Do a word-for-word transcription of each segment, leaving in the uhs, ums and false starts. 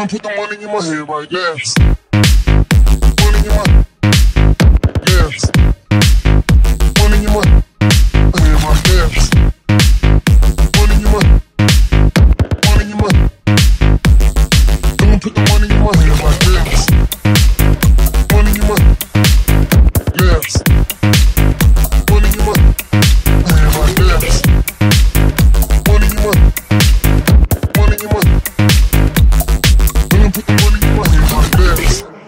I'ma put the money in my head right now. Money in my yes. Money in my head right now. Money in my money in my. I'ma put the money in my head right now. Money in my yes. Money in my head right now. Money in my money in my. I'ma put the money in my head right now.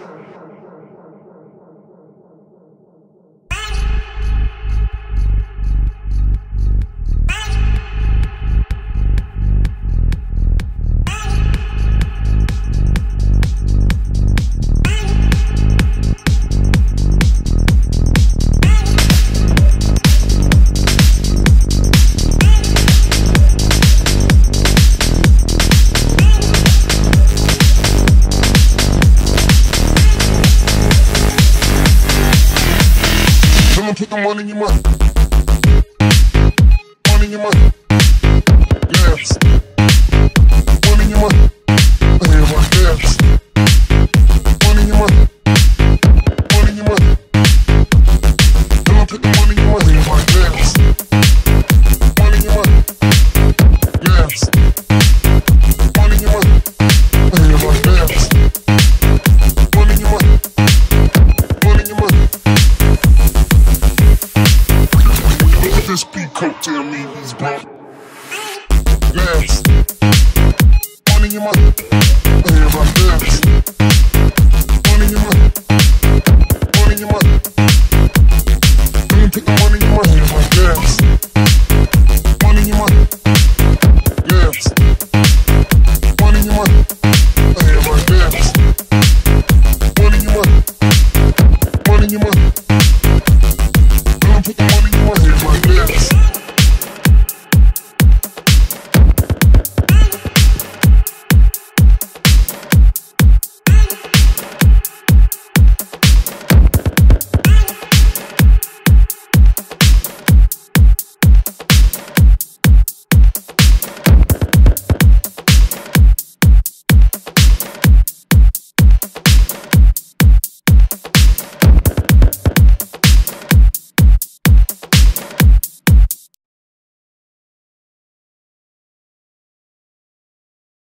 I'ma put the money in my money in my yes. Money in my head right there. Money in my money in my. I'ma put the money in my head right there. Money in my yes. Money in my head right there. Money in my money in my. This beat coat tell me he's broke. Yes. Money in my